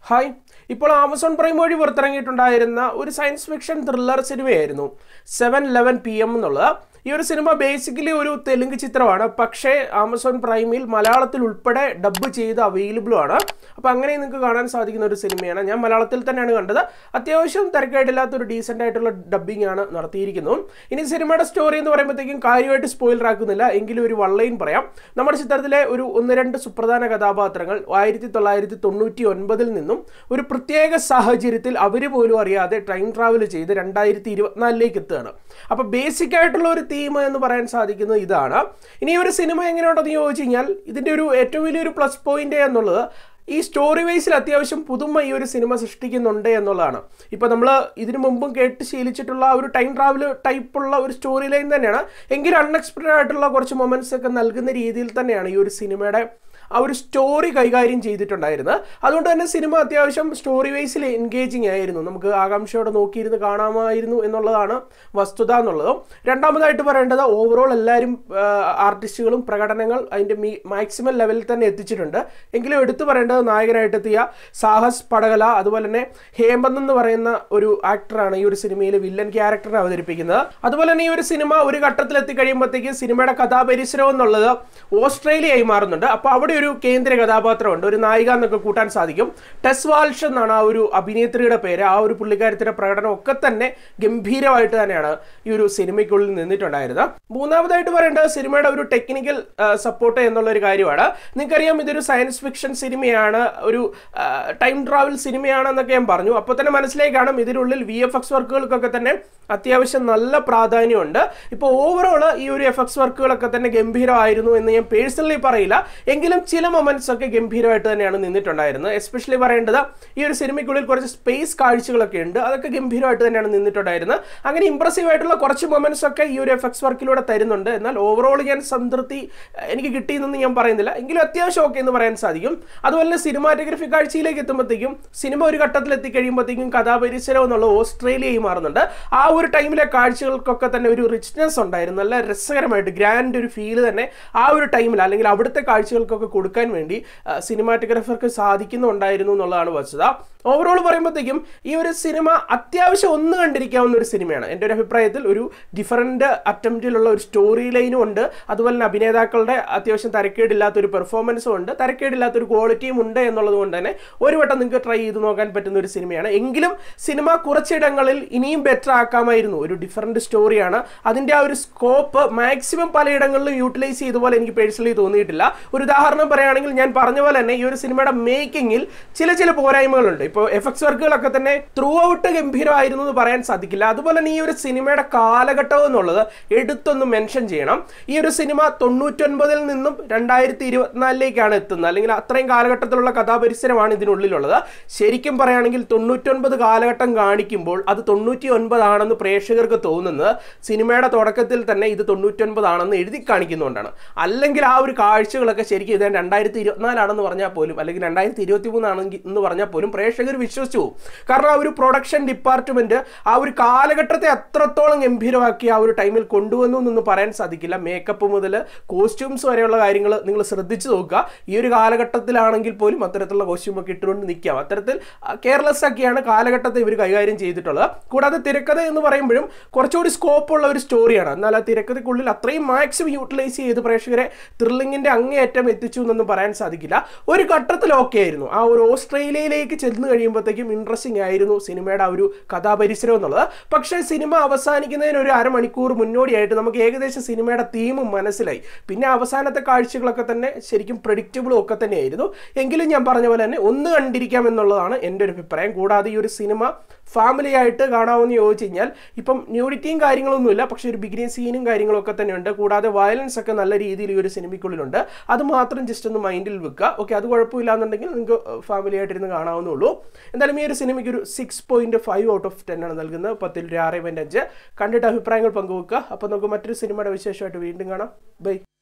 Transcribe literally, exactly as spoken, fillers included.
Hi, ഇപ്പോൾ Amazon prime വഴി പുറത്തിറങ്ങിയിട്ടുണ്ടായിരുന്ന ഒരു സയൻസ് ഫിക്ഷൻ ത്രില്ലർ സിനിമയായിരുന്നു സെവൻ ലെവൻ പി എം എന്നുള്ളത്. ഈ ഒരു സിനിമ ബേസിക്കലി ഒരു തെലുങ്ക് ചിത്രമാണ്, പക്ഷേ ആമസോൺ പ്രൈമിൽ മലയാളത്തിൽ ഉൾപ്പെടെ ഡബ്ബ് ചെയ്ത് അവൈലബിളും ആണ്. അപ്പോൾ അങ്ങനെ നിങ്ങൾക്ക് കാണാൻ സാധിക്കുന്ന ഒരു സിനിമയാണ്. ഞാൻ മലയാളത്തിൽ തന്നെയാണ് കണ്ടത്. അത്യാവശ്യം തിരക്കായിട്ടില്ലാത്തൊരു ഡീസൻ്റ് ആയിട്ടുള്ള ഡബ്ബിംഗ് ആണ് നടത്തിയിരിക്കുന്നത്. ഇനി സിനിമയുടെ സ്റ്റോറി എന്ന് പറയുമ്പോഴത്തേക്കും കാര്യമായിട്ട് സ്പോയിലർ ആക്കുന്നില്ല, എങ്കിലും ഒരു വള്ളയും പറയാം. നമ്മുടെ ചിത്രത്തിലെ ഒരു ഒന്ന് രണ്ട് സുപ്രധാന കഥാപാത്രങ്ങൾ ആയിരത്തി തൊള്ളായിരത്തി തൊണ്ണൂറ്റി ഒൻപതിൽ നിന്നും ഒരു പ്രത്യേക സാഹചര്യത്തിൽ അവർ പോലും അറിയാതെ ടൈം ട്രാവൽ ചെയ്ത് രണ്ടായിരത്തി ഇരുപത്തിനാലിലേക്ക് എത്തുകയാണ്. അപ്പോൾ ബേസിക് ആയിട്ടുള്ള ഒരു തീം എന്ന് പറയാൻ സാധിക്കുന്നത് ഇതാണ്. ഇനി ഒരു സിനിമ എങ്ങനെയുണ്ടെന്ന് ചോദിച്ചു കഴിഞ്ഞാൽ ഇതിൻ്റെ ഒരു ഏറ്റവും വലിയൊരു പ്ലസ് പോയിന്റ് എന്നുള്ളത് ഈ സ്റ്റോറി വൈസിൽ അത്യാവശ്യം പുതുമ ഈ ഒരു സിനിമ സൃഷ്ടിക്കുന്നുണ്ട് എന്നുള്ളതാണ്. ഇപ്പോൾ നമ്മൾ ഇതിനു മുമ്പും കേട്ട് ശീലിച്ചിട്ടുള്ള ഒരു ടൈം ട്രാവൽ ടൈപ്പുള്ള ഒരു സ്റ്റോറി ലൈൻ തന്നെയാണ്, എങ്കിലും അൺഎക്സ്പെക്റ്റഡ് ആയിട്ടുള്ള കുറച്ച് മൊമെൻറ്റ്സ് ഒക്കെ നൽകുന്ന രീതിയിൽ തന്നെയാണ് ഈ ഒരു സിനിമയുടെ ആ ഒരു സ്റ്റോറി കൈകാര്യം ചെയ്തിട്ടുണ്ടായിരുന്നത്. അതുകൊണ്ട് തന്നെ സിനിമ അത്യാവശ്യം സ്റ്റോറി വൈസിൽ എൻഗേജിങ് ആയിരുന്നു, നമുക്ക് ആകാംക്ഷയോടെ നോക്കിയിരുന്ന് കാണാമായിരുന്നു എന്നുള്ളതാണ് വസ്തുത എന്നുള്ളത്. രണ്ടാമതായിട്ട് പറയേണ്ടത് ഓവറോൾ എല്ലാവരും ആർട്ടിസ്റ്റുകളും പ്രകടനങ്ങൾ അതിൻ്റെ മാക്സിമം ലെവലിൽ തന്നെ എത്തിച്ചിട്ടുണ്ട്. എങ്കിലും എടുത്തു പറയേണ്ടത് നായകനായിട്ട് എത്തിയ സാഹസ് പടകല, അതുപോലെ തന്നെ ഹേമന്ത് എന്ന് പറയുന്ന ഒരു ആക്ടറാണ് ഈ ഒരു സിനിമയിൽ വില്ലൻ ക്യാരക്ടറിനെ അവതരിപ്പിക്കുന്നത്. അതുപോലെ തന്നെ ഈ ഒരു സിനിമ ഒരു ഘട്ടത്തിൽ എത്തിക്കഴിയുമ്പോഴത്തേക്ക് സിനിമയുടെ കഥാപരിസരം എന്നുള്ളത് ഓസ്ട്രേലിയയായി മാറുന്നുണ്ട്. അപ്പോൾ അവിടെ ഒരു കേന്ദ്ര കഥാപാത്രമുണ്ട്, ഒരു നായിക എന്നൊക്കെ കൂട്ടാൻ സാധിക്കും. ടെസ് വാൾഷ് എന്നാണ് ആ ഒരു അഭിനേത്രിയുടെ പേര്. ആ ഒരു പുള്ളിക്കാരത്തിന്റെ പ്രകടനം ഒക്കെ തന്നെ ഗംഭീരമായിട്ട് തന്നെയാണ് ഈ ഒരു സിനിമയ്ക്കുള്ളിൽ നിന്നിട്ടുണ്ടായിരുന്നത്. മൂന്നാമതായിട്ട് പറയേണ്ടത് സിനിമയുടെ ഒരു ടെക്നിക്കൽ സപ്പോർട്ട് എന്നുള്ള ഒരു കാര്യമാണ്. നിങ്ങൾക്കറിയാം ഇതൊരു സയൻസ് ഫിക്ഷൻ സിനിമയാണ്, ഒരു ടൈം ട്രാവൽ സിനിമയാണെന്നൊക്കെ ഞാൻ പറഞ്ഞു. അപ്പോൾ തന്നെ മനസ്സിലായി കാണും ഇതിനുള്ളിൽ വി എഫ് എക്സ് വർക്കുകൾക്കൊക്കെ തന്നെ അത്യാവശ്യം നല്ല പ്രാധാന്യമുണ്ട്. ഇപ്പോൾ ഓവറോൾ ഈ ഒരു എഫ് എക്സ് വർക്കുകളൊക്കെ തന്നെ ഗംഭീരമായിരുന്നു എന്ന് ഞാൻ പേഴ്സണലി പറയില്ല, എങ്കിലും ചില മൊമെന്റ്സ് ഒക്കെ ഗംഭീരമായിട്ട് തന്നെയാണ് നിന്നിട്ടുണ്ടായിരുന്നത്. എസ്പെഷ്യലി പറയേണ്ടത് ഈ ഒരു സിനിമയ്ക്കുള്ളിൽ കുറച്ച് സ്പേസ് കാഴ്ചകളൊക്കെ ഉണ്ട്, അതൊക്കെ ഗംഭീരമായിട്ട് തന്നെയാണ് നിന്നിട്ടുണ്ടായിരുന്നത്. അങ്ങനെ ഇംപ്രസീവ് ആയിട്ടുള്ള കുറച്ച് മൊമെന്റ്സ് ഒക്കെ ഈ ഒരു എഫ് എക്സ് വർക്കിലൂടെ തരുന്നുണ്ട്. എന്നാൽ ഓവറോൾ ഞാൻ സംതൃപ്തി എനിക്ക് കിട്ടിയെന്നൊന്നും ഞാൻ പറയുന്നില്ല, എങ്കിലും അത്യാവശ്യം ഓക്കെ എന്ന് പറയാൻ സാധിക്കും. അതുപോലെ തന്നെ സിനിമാറ്റോഗ്രഫി കാഴ്ചയിലേക്ക് എത്തുമ്പോഴത്തേക്കും സിനിമ ഒരു ഘട്ടത്തിൽ എത്തിക്കഴിയുമ്പോഴത്തേക്കും കഥാപരിസരം എന്നുള്ള ഓസ്ട്രേലിയയായി മാറുന്നുണ്ട്. ആ ഒരു ടൈമിലെ കാഴ്ചകൾക്കൊക്കെ തന്നെ ഒരു റിച്ച്നെസ് ഉണ്ടായിരുന്നു, നല്ല രസകരമായിട്ട് ഗ്രാൻഡ് ഒരു ഫീല് തന്നെ ആ ഒരു ടൈമിൽ അല്ലെങ്കിൽ അവിടുത്തെ കാഴ്ചകൾക്കൊക്കെ കൊടുക്കാൻ വേണ്ടി സിനിമാറ്റോഗ്രാഫർക്ക് സാധിക്കുന്നുണ്ടായിരുന്നു എന്നുള്ളതാണ് വസ്തുത. ഓവറോൾ പറയുമ്പോഴത്തേക്കും ഈ ഒരു സിനിമ അത്യാവശ്യം ഒന്ന് കണ്ടിരിക്കാവുന്ന ഒരു സിനിമയാണ്. എൻ്റെ ഒരു അഭിപ്രായത്തിൽ ഒരു ഡിഫറൻറ്റ് അറ്റംപ്റ്റിലുള്ള ഒരു സ്റ്റോറി ലൈനും ഉണ്ട്, അതുപോലെ തന്നെ അഭിനേതാക്കളുടെ അത്യാവശ്യം തരക്കേടില്ലാത്തൊരു പെർഫോമൻസും ഉണ്ട്, തരക്കേടില്ലാത്തൊരു ക്വാളിറ്റിയും ഉണ്ട് എന്നുള്ളത് കൊണ്ട് തന്നെ ഒരു വട്ടം നിങ്ങൾക്ക് ട്രൈ ചെയ്ത് നോക്കാൻ പറ്റുന്ന ഒരു സിനിമയാണ്. എങ്കിലും സിനിമ കുറച്ചിടങ്ങളിൽ ഇനിയും ബെറ്റർ ആക്കാമായിരുന്നു. ഒരു ഡിഫറൻറ്റ് സ്റ്റോറിയാണ്, അതിൻ്റെ ആ ഒരു സ്കോപ്പ് മാക്സിമം പലയിടങ്ങളിലും യൂട്ടിലൈസ് ചെയ്തതുപോലെ എനിക്ക് പേഴ്സണലി തോന്നിയിട്ടില്ല. ഒരു ഉദാഹരണം പറയുകയാണെങ്കിൽ ഞാൻ പറഞ്ഞ പോലെ തന്നെ ഈ ഒരു സിനിമയുടെ മേക്കിങ്ങിൽ ചില ചില പോരായ്മകളുണ്ട്. ഇപ്പോൾ എഫ് എക്സ് വർക്കുകളൊക്കെ തന്നെ ത്രൂ ഔട്ട് ഗംഭീരമായിരുന്നു എന്ന് പറയാൻ സാധിക്കില്ല. അതുപോലെ തന്നെ ഈ ഒരു സിനിമയുടെ കാലഘട്ടം എന്നുള്ളത് എടുത്തൊന്ന് മെൻഷൻ ചെയ്യണം. ഈ ഒരു സിനിമ തൊണ്ണൂറ്റൊൻപതിൽ നിന്നും രണ്ടായിരത്തി ഇരുപത്തിനാലിലേക്കാണ് എത്തുന്നത്, അല്ലെങ്കിൽ അത്രയും കാലഘട്ടത്തിലുള്ള കഥാപരിസരമാണ് ഇതിനുള്ളിലുള്ളത്. ശരിക്കും പറയുകയാണെങ്കിൽ തൊണ്ണൂറ്റൊൻപത് കാലഘട്ടം കാണിക്കുമ്പോൾ അത് തൊണ്ണൂറ്റി ഒൻപതാണെന്ന് പ്രേക്ഷകർക്ക് തോന്നുന്നത് സിനിമയുടെ തുടക്കത്തിൽ തന്നെ ഇത് തൊണ്ണൂറ്റൊൻപതാണെന്ന് എഴുതി കാണിക്കുന്നുകൊണ്ടാണ്. അല്ലെങ്കിൽ ആ ഒരു കാഴ്ചകളൊക്കെ ശരിക്കും ഇത് രണ്ടായിരത്തി ഇരുപത്തിനാലാണെന്ന് പറഞ്ഞാൽ പോലും, അല്ലെങ്കിൽ രണ്ടായിരത്തി ഇരുപത്തി മൂന്നാണെങ്കിൽ എന്ന് പറഞ്ഞാൽ പോലും പ്രേക്ഷകർ വിശ്വസിച്ചു പോകും. കാരണം ആ ഒരു പ്രൊഡക്ഷൻ ഡിപ്പാർട്ട്മെന്റ് ആ ഒരു കാലഘട്ടത്തെ അത്രത്തോളം ഗംഭീരമാക്കി ആ ഒരു ടൈമിൽ കൊണ്ടുവന്നു എന്നൊന്നും പറയാൻ സാധിക്കില്ല. മേക്കപ്പ് മുതൽ കോസ്റ്റ്യൂംസ് വരെയുള്ള കാര്യങ്ങൾ നിങ്ങൾ ശ്രദ്ധിച്ചു നോക്കുക. ഈ ഒരു കാലഘട്ടത്തിലാണെങ്കിൽ പോലും അത്തരത്തിലുള്ള കോസ്റ്റ്യൂം ഒക്കെ ഇട്ടുകൊണ്ട് നിൽക്കാം. അത്തരത്തിൽ കെയർലെസ് ഒക്കെയാണ് കാലഘട്ടത്തെ ഇവർ കൈകാര്യം ചെയ്തിട്ടുള്ളത്. കൂടാതെ തിരക്കഥ എന്ന് പറയുമ്പോഴും കുറച്ചുകൂടി സ്കോപ്പുള്ള ഒരു സ്റ്റോറിയാണ്. എന്നാൽ ആ തിരക്കഥയ്ക്കുള്ളിൽ അത്രയും മാക്സിമം യൂട്ടിലൈസ് ചെയ്ത് പ്രേക്ഷകരെ ത്രില്ലിങ്ങിന്റെ അങ്ങേയറ്റം എത്തിച്ചു എന്നൊന്നും പറയാൻ സാധിക്കില്ല. ഒരു ഘട്ടത്തിൽ ഓക്കെ ആയിരുന്നു. ആ ഒരു ഓസ്ട്രേലിയയിലേക്ക് ചെന്ന് കഴിയുമ്പോഴത്തേക്കും ഇൻട്രസ്റ്റിംഗ് ആയിരുന്നു സിനിമയുടെ ആ ഒരു കഥാപരിസരം എന്നുള്ളത്. പക്ഷേ സിനിമ അവസാനിക്കുന്നതിന് ഒരു അരമണിക്കൂർ മുന്നോടിയായിട്ട് നമുക്ക് ഏകദേശം സിനിമയുടെ തീമും മനസ്സിലായി. പിന്നെ അവസാനത്തെ കാഴ്ചകളൊക്കെ തന്നെ ശരിക്കും പ്രഡിക്റ്റബിളും ഒക്കെ തന്നെയായിരുന്നു. എങ്കിലും ഞാൻ പറഞ്ഞ പോലെ തന്നെ ഒന്ന് കണ്ടിരിക്കാം എന്നുള്ളതാണ് എൻ്റെ ഒരു അഭിപ്രായം. കൂടാതെ ഈ ഒരു സിനിമ ഫാമിലി ആയിട്ട് കാണാമെന്ന് ചോദിച്ചു കഴിഞ്ഞാൽ ഇപ്പം ന്യൂഡിറ്റിയും കാര്യങ്ങളൊന്നുമില്ല, പക്ഷേ ഒരു ബിഗിനിങ് സീനും കാര്യങ്ങളൊക്കെ തന്നെയുണ്ട്. കൂടാതെ വയലൻസ് ഒക്കെ നല്ല രീതിയിൽ ഈ ഒരു സിനിമയ്ക്കുള്ളിലുണ്ട്. അത് മാത്രം ജസ്റ്റ് ഒന്ന് മൈൻഡിൽ വെക്കുക. ഓക്കെ, അത് കുഴപ്പമില്ല എന്നുണ്ടെങ്കിൽ നിങ്ങൾക്ക് ഫാമിലി ആയിട്ടിരുന്ന് കാണാവുന്നുള്ളൂ. എന്തായാലും ഈ ഒരു സിനിമയ്ക്ക് ഒരു six point five out of ten ആണ് നൽകുന്നത്. പത്തിൽ ഒരു ആറ് പോയിന്റ് അഞ്ച്. കണ്ടിട്ട് അഭിപ്രായങ്ങൾ പങ്കുവെക്കുക. അപ്പോൾ നമുക്ക് മറ്റൊരു സിനിമയുടെ വിശേഷമായിട്ട് വീണ്ടും കാണാം. ബൈ.